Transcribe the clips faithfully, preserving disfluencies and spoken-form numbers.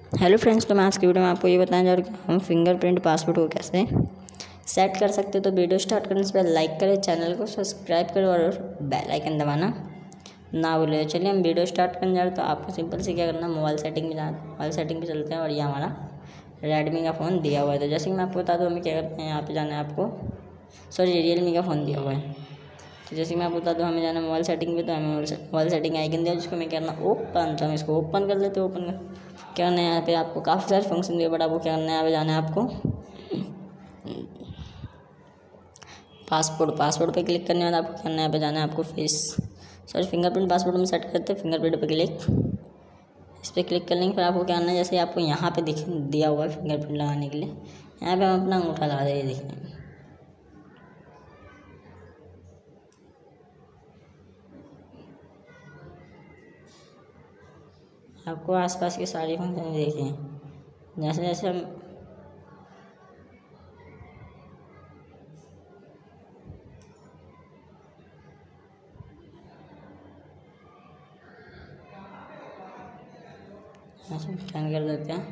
Hello friends, तो मैं आज की वीडियो में आपको ये बताने जा रहा हूँ कि हम फिंगरप्रिंट पासवर्ड को कैसे सेट कर सकते हैं। तो वीडियो स्टार्ट करने से पहले लाइक करें, चैनल को सब्सक्राइब करें और बेल आइकन दबाना ना भूलें। चलिए हम वीडियो स्टार्ट करने जा रहे हैं। तो आपको सिंपल से क्या करना है, मोबाइल सेटिंग में जाना, मोबाइल सेटिंग पे चलते हैं और ये हमारा रेडमी का फ़ोन दिया हुआ है। तो जैसे कि मैं आपको बता दूँ, हमें क्या करते हैं, यहाँ पर जाना है आपको, सॉरी रियलमी का फ़ोन दिया हुआ है। तो जैसे मैं आपको बता दूँ, हमें जाना है मोबाइल सेटिंग पे। तो हमें मोबाइल सेटिंग आइकन दिया जिसको मैं करना ओपन। तो हम इसको ओपन कर लेते हैं। ओपन कर क्या करना है, यहाँ पे आपको काफ़ी सारे फंक्शन दिए, बट आपको क्या करना है, यहाँ पे जाना है आपको पासपोर्ट पासपोर्ट पे क्लिक करने के बाद आपको करना है, यहाँ पे जाना है आपको फेस सॉरी फिंगरप्रिंट पासपोर्ट में सेट करते हैं। फिंगरप्रिंट पे क्लिक इस पर क्लिक करने के फिर आपको क्या करना है, जैसे आपको यहाँ पे दिख दिया हुआ है फिंगरप्रिंट लगाने के लिए, यहाँ पे हम अपना अंगूठा लगा देंगे। देखिए आपको आसपास के सारे फंक्शन देखें, जैसे जैसे हम ऐसे स्कैन कर देते हैं।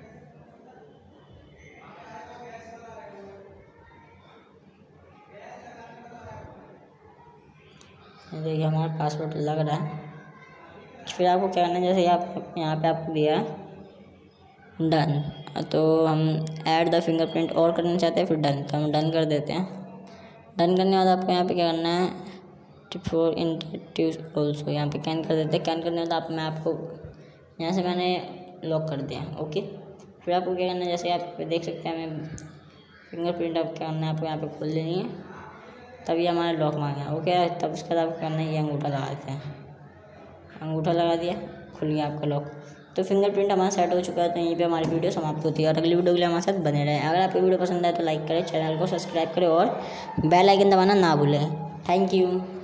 देखिए हमारा पासवर्ड लग रहा है। फिर आपको क्या करना है, जैसे आप यहाँ पे आपको दिया है डन, तो हम ऐड द फिंगरप्रिंट और करना चाहते हैं, फिर डन, तो हम डन कर देते हैं। डन करने के बाद आपको यहाँ पे क्या करना है, फॉर इंटरट्यूज ऑल्सो यहाँ पे कैन कर देते हैं। कैन करने के बाद आप मैं आपको यहाँ से मैंने लॉक कर दिया, ओके। फिर आपको क्या करना है, जैसे आप पे देख सकते हैं हमें फिंगरप्रिंट आप क्या करना है, आपको यहाँ पे खोल लेनी है, तभी हमारा लॉक मांगा, ओके। तब उसके बाद आपको करना है, ये अंगूठा लगा देते हैं। अंगूठा लगा दिया, खुल गया आपका लॉक। तो फिंगरप्रिंट हमारा सेट हो चुका है। तो यहीं पे हमारी वीडियो समाप्त होती है और अगली वीडियो के लिए हमारे साथ बने रहें। अगर आपको वीडियो पसंद आए तो लाइक करें, चैनल को सब्सक्राइब करें और बेल आइकन दबाना ना भूलें। Thank you.